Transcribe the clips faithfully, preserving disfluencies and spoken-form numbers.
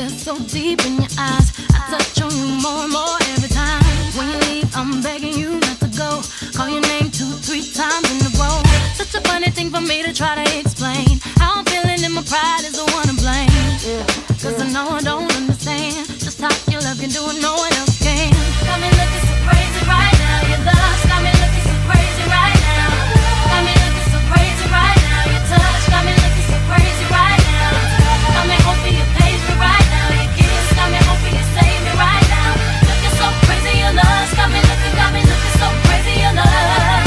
that's so deep in your eyes. I touch on you more and more every time. When you leave, I'm begging you not to go. Call your name two, three times in a row. Such a funny thing for me to try to explain. How I'm feeling and my pride is the one to blame. Cause I know I don't understand just how your love can do it, no one else can. Got me looking so crazy right now. Your love got me looking so crazy right now. Got me looking so crazy right now. Your touch got me looking so crazy right now. Got me hoping you page me right now. Your kiss got me hoping you save me right now. Looking so crazy, your love got me looking, got me looking so crazy, your love.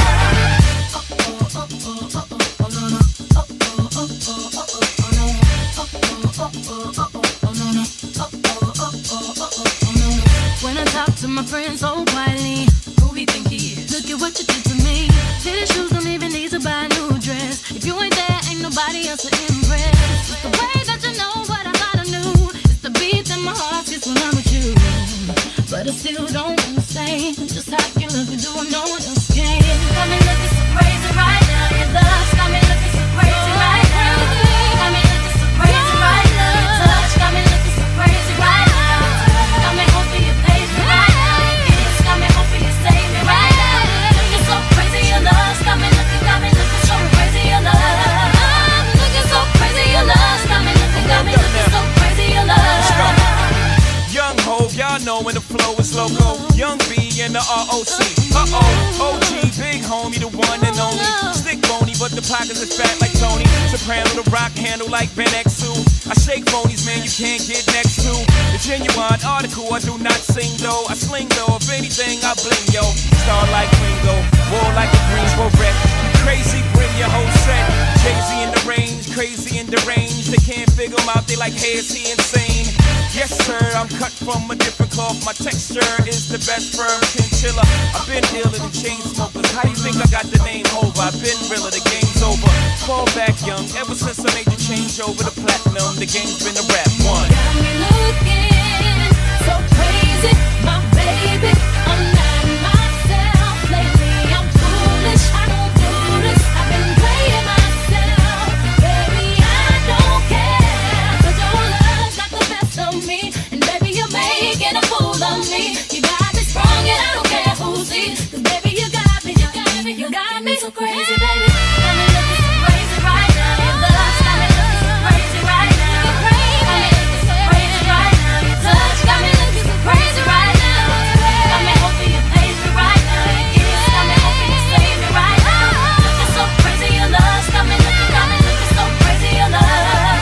When I talk to my friends so quietly, who we think he is? Look at what you did to me. Fitted shoes don't even need to buy a new dress. If you ain't there, ain't nobody else to impress. It's the way that you know what I thought I knew. It's the beat that my heart gets when I'm with you. But I still don't understand just how you look and do what no one else can. Got me looking so crazy right now. Your love got me looking so crazy right now. Got me looking so crazy right now. Your touch got me looking so crazy right now. Got me hoping you page me right now. Your kiss got me hoping you save me right now. Looking so crazy, your love got me looking, got me looking so crazy, your love. Looking so crazy, your love got me looking, got me looking so crazy, your love. Young Hov, y'all know when the flow is loco. Young B and the R O C. Uh-oh, O G, big homie, the one and only. Stick bony, but the pockets are fat like Tony. Soprano, the rock handle like Ben X two. I shake phonies, man, you can't get next to. The genuine article, I do not sing though. I sling though, if anything, I bling, yo. Star like Ringo, war like a Greensboro wreck. You crazy, bring your whole set. Jay-Z in the range, crazy in the range. They can't figure him out, they like, hey, is he insane? Yes, sir, I'm cut from a different cloth. My texture is the best firm chinchilla. I've been iller than chain smokers. How you think I got the name over? I've been realer, the game's over. Fall back young, ever since I made the change over to platinum, the game's been a rap one. Got me looking so crazy, my baby. I'm not myself lately. I'm foolish, I don't do this. I've been playing myself, baby. I don't care, 'cause your love's got the best of me, and baby you're making a fool of me. You got me strong and I don't care who sees, 'cause baby you got me, you got me, you got me so crazy, baby. Got me looking so crazy right now. Your love's got me looking so crazy right now. Got me looking so crazy right now. Your touch got me looking so crazy right now. Got me hoping you page me right now. Your kiss got me hoping you save me right now. Looking so crazy, your love's got me looking, got me looking so crazy, your love.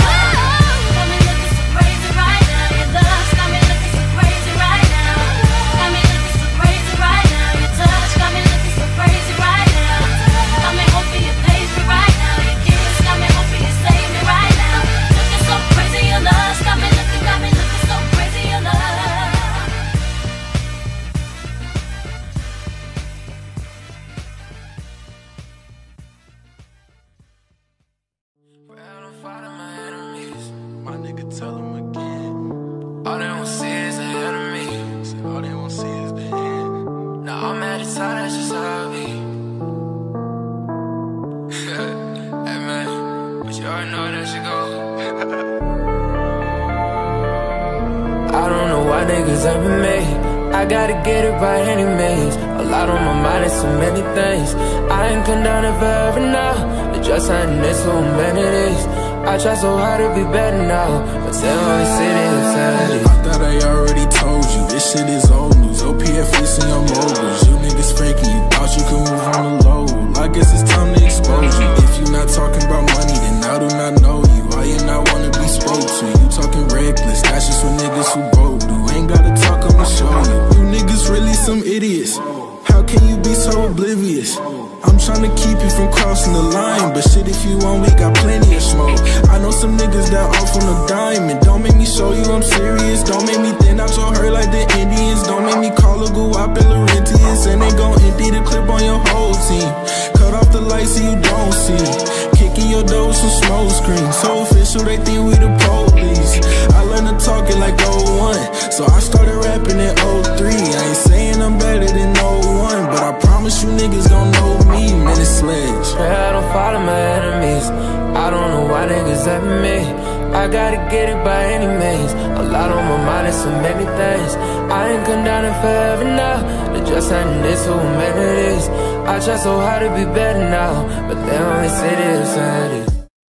Got me looking so crazy right now. Your love's got me looking so crazy right now. Got me looking so crazy right now. Your touch got me looking so crazy right now. Got me hoping you page me right now. Your kiss got me hoping you save me right now. Looking so crazy, your love's got me looking, got me looking so crazy, your love. Proud of fighting my enemies. My nigga tell him again. All they won't see is the enemy. Said all they won't see is the end. Now I'm at his side, that's just how I be. Hey man, but you already know that shit go. I don't know why niggas ever made. I gotta get it right any means. A lot on my mind and so many things. I ain't come down it forever now. Just ain't this so many days. I try so hard to be better now, but they only see the insanity. I thought I already told you, this shit is old news. O P F facing your moguls. You niggas faking, you thought you could move on the low. I guess it's time to expose you. If you not talking about money, then I do not know you. Why you not wanna be spoke to? You talking reckless, that's just what niggas who bold do. Ain't gotta talk, I'ma show you. You niggas really some idiots. How can you be so oblivious? I'm tryna keep you from crossing the line, but shit, if you want, we got plenty of smoke. I know some niggas that off on a dime, and don't make me show you I'm serious. Don't make me thin out your hurt like the Indians. Don't make me call a guap and Laurentius, and they gon' empty the clip on your whole team. Cut off the lights so you don't see. Kicking your door with some smoke screens. So official, they think we the police. I learned to talk it like oh one, so I started rapping in oh three. I ain't saying I'm better than oh one, but I promise you niggas gon' know me. Minute sledge. I don't follow my enemies. I don't know why niggas at me. I gotta get it by any means. A lot on my mind and so many things. I ain't come down in forever now. It just ain't this who made it is. I try so hard to be better now, but they only say this and it is.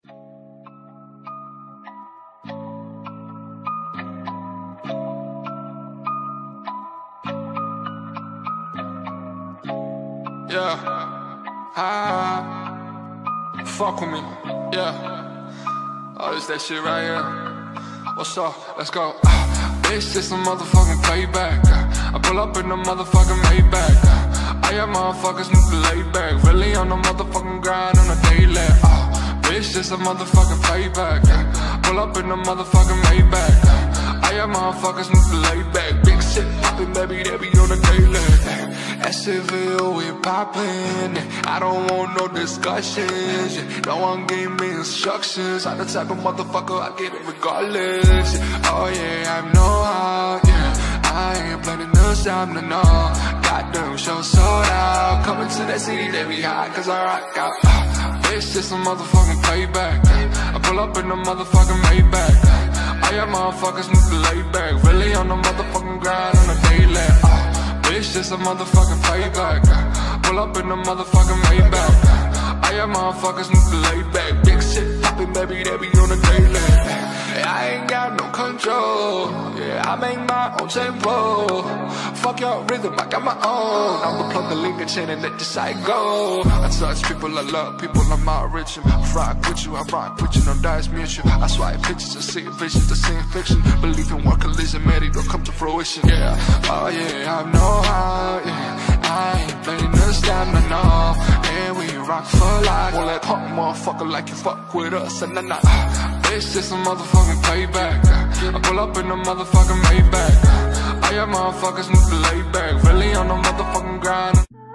Yeah, ah, fuck with me, yeah. Oh, it's that shit right here. What's up? Let's go. Ah, bitch, this a motherfucking payback. I pull up in the motherfucking Maybach. I have motherfuckers need to lay back. Really on the motherfucking grind on a daily. Ah, bitch, this a motherfucking payback. Pull up in the motherfucking Maybach. I have motherfuckers need to lay back. Big shit poppin', baby, they be on the daily. S V O, we poppin'. I don't want no discussions. No one gave me instructions. I'm the type of motherfucker, I get it regardless. Oh yeah, I know how, yeah. I ain't planning no time to know. Goddamn show sold out. Coming to that city, they be hot, cause I rock out. Bitch, this a motherfucking payback. I pull up in the motherfucking Maybach. I have motherfuckers need to lay back. Really on the motherfucking grind on a daily. Bitch, this a motherfucking payback. Pull up in the motherfucking Maybach. I have motherfuckers need to lay back. Big shit poppin', baby, they be on the daily. I ain't got no control. Yeah, I make my own tempo. Fuck your rhythm, I got my own. I'ma plug the link and chain and let the side go. I touch people I love, people I'm out rich. I rock with you, I rock with you, no dice mutual. I swipe pictures, I see visions, I see fiction. Believe in one collision, man, it don't come to fruition. Yeah, oh yeah, I know how, yeah. I ain't playing this time, no, no. And we rock for life. Won't let punk motherfucker like you fuck with us, and nah, nah. Bitch, this a motherfucking payback. I pull up in the motherfucking Maybach. I have motherfuckers need to lay back. Really on the motherfucking grind.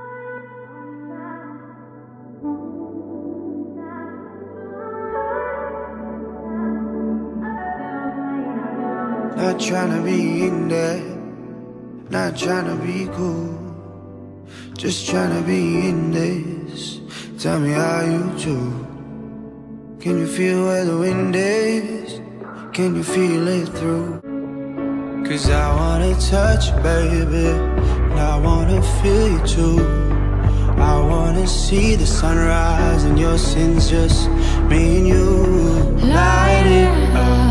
Not tryna be in there, not tryna be cool, just tryna be in this. Tell me how you do. Can you feel where the wind is? Can you feel it through? Cause I wanna touch you, baby, and I wanna feel you too. I wanna see the sunrise and your sins, just me and you. Light it up.